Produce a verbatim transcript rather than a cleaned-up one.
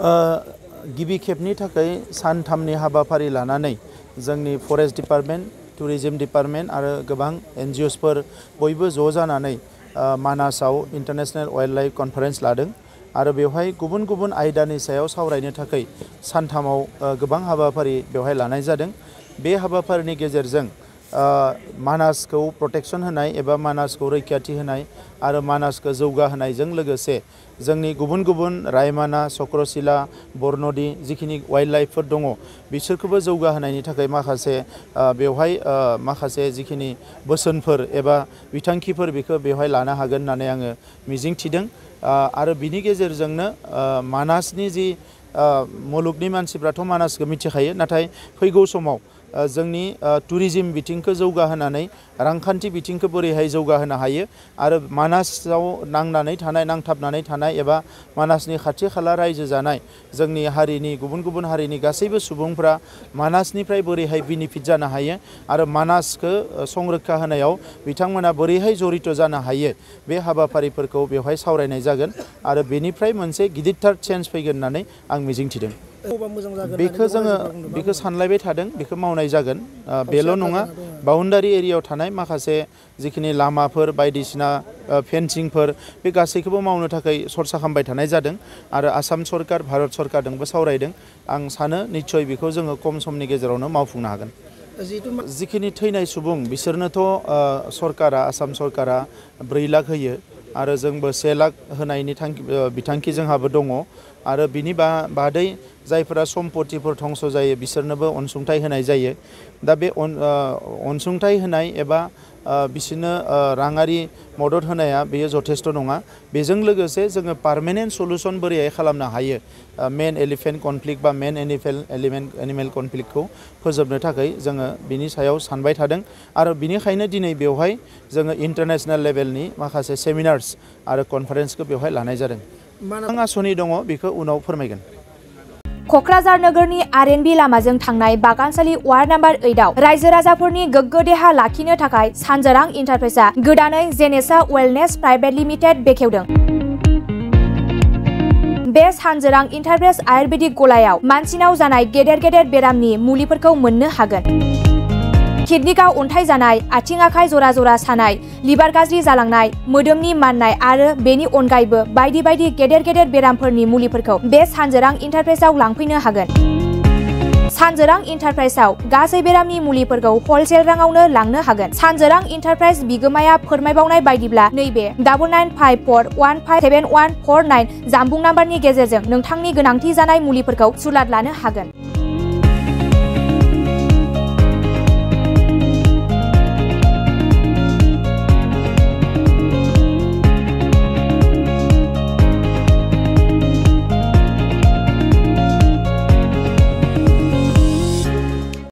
गिबि खेबनि थाखाय सानथामनि हाबाफारि लानानै जोंनि फरेस्ट डिपार्टमेन्ट, टुरिज्म डिपार्टमेन्ट आरो गोबां एनजिअसफोर बयबो ज' जानानै मानासाव इन्टारनेशनेल वाइल्ड लाइफ कनफारेन्स लादों आरो बेवहाय गुबुन गुबुन आयदानि सायाव सावरायनो थाखाय सानथामाव गोबां हाबाफारि बेवहाय लानाय जादों। बे हाबाफारिनि गेजेरजों मानासखौ प्रटेक्शन होनाय एबा मानासखौ रैखाथि होनाय आरो मानासखौ जौगाहोनायजों लोगोसे जोंनि गुबुन गुबुन रायमाना, चक्रशिला, बरनदि जिखिनि वाइल्ड लाइफफोर दङ बिसोरखौबो जौगाहोनायनि थाखाय माखासे बेवहाय माखासे जिखिनि बोसोनफोर एबा बिथांखिफोर बेखौ बेवहाय लानो हागोन होननानै आङो मिजिं थिदों आरो बिनि गेजेरजोंनो मानासनि जि मुलुगनि मानसिफ्राथ' मानासखौ मिथिखायो, नाथाय फैगौ समाव जोंनि टुरिज्म बिथिंखौ जौगाहोनानै रांखान्थि बिथिंखौ बोरैहाय जौगाहोनो हायो आरो मानासाव नांनानै थानाय नांथाबनानै थानाय एबा मानासनि खाथि खाला रायजो जानाय जोंनि हारिनि गुबुन गुबुन हारिनि गासैबो सुबुंफ्रा मानासनिफ्राय बोरैहाय बेनिफिट जानो हायो आरो मानासखौ संरैखा होनायाव बिथांमोना बोरैहाय जड़ित जानो हायो बे हाबाफारिफोरखौ बेवहाय सावरायनाय जागोन आरो बेनिफ्राय मोनसे गिदिरथार चेन्ज फैगोन होननानै आं मिजिंथिदों। बेखौ जोङो बेखौ सानलायबाय थादों, बेखौ मावनाय जागोन। बेल' नङा, बाउन्डारि एरियायाव थानाय माखासे जिखिनि लामाफोर बायदिसिना फेन्सिंफोर बे गासैखौबो मावनो थाखाय सरसा खालामबाय थानाय जादों आरो आसाम सरकार, भारत सरकारजोंबो सावरायदों। आं सानो निस्सय बेखौ जोङो खम समनि गेजेरावनो मावफुंनो हागोन। जिखिनि थैनाय सुबुं बिसोरनोथ' सरकारा, आसाम सरकारा ब्रै लाख होयो आरो जोंबो से लाख होनायनि थांखि बिथांखि जोंहाबो दङ आरो बिनि बा बादै जायफोरा सम्पतिफोर धंस जायो बिसोरनोबो अनसुंथाइ होनाय जायो। दा बे अनसुंथाइ होनाय एबा बिसोरनो राङारि मदद होनाया बेयो जथेस्थ' नङा। बेजों लोगोसे जोङो पार्मानेन्ट सलुसन बोरैहाय खालामनो हायो मेन एलिफेन्ट कनफ्लिक्ट बा मेन एलिमेन्ट एनिमेल कनफ्लिक्टखौ फोजोबनो थाखाय जोङो बिनि सायाव सानबाय थादों आरो बिनिखायनो दिनै बेवहाय जोङो इन्टारनेशनेल लेभेलनि माखासे सेमिनार्स आरो कनफारेन्सखौ बेवहाय लानाय जादों। मा आसनि दङ बेखौ उनाव फोरमायगोन। क'क्राझार नोगोरनि आर एन बि लामाजों थांनाय बागानसालि वार्ड नाम्बार ओइटआव रायजो राजाफोरनि गोग्गो देहा लाखिनो थाखाय सानजोरां इन्टारप्राइजआ गोदानै जेनेसा वेलनेस प्राइभेट लिमिटेड बेखेवदों। बे सानजोरां इन्टारप्राइज आयुर्वेदिक गलायाव मानसिनाव जानाय गेदेर गेदेर बेरामनि मुलिफोरखौ मोननो हागोन। किडनिकआव अन्थाइ जानाय, आथिं आखाइ जरा जरा सानाय, लिभार गाज्रि जालांनाय, मोदोमनि माननाय आरो बेनि अनगायैबो बायदि बायदि गेदेर गेदेर बेरामफोरनि मुलिफोरखौ बे सानजोरां इन्टारप्राइजआव लांफैनो हागोन। सानजोरां इन्टारप्राइजआव गासै बेरामनि मुलिफोरखौ हलसेल राङावनो लांनो हागोन। सानजोरां इन्टारप्राइज बिगोमाया फोरमायबावनाय बायदिब्ला नैबे double nine five four one five seven one four nine जानबुं नाम्बारनि गेजेरजों नोंथांनि गोनांथि जानाय मुलिफोरखौ सुलाद लानो हागोन।